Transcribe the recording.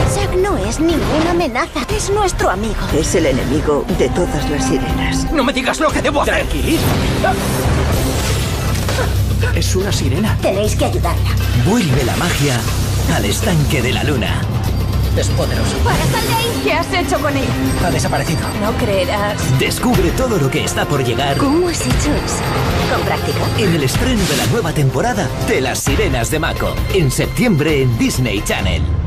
Zack no es ninguna amenaza, es nuestro amigo. Es el enemigo de todas las sirenas. ¡No me digas lo que debo hacer! Tranquilízate. Es una sirena. Tenéis que ayudarla. Vuelve la magia al estanque de la luna. Es poderoso. ¡Para, sal de ahí! ¿Qué has hecho con ella? Ha desaparecido. No creerás. Descubre todo lo que está por llegar ¿Cómo has hecho eso? ¿Con práctica? en el estreno de la nueva temporada de Las Sirenas de Mako. En septiembre en Disney Channel.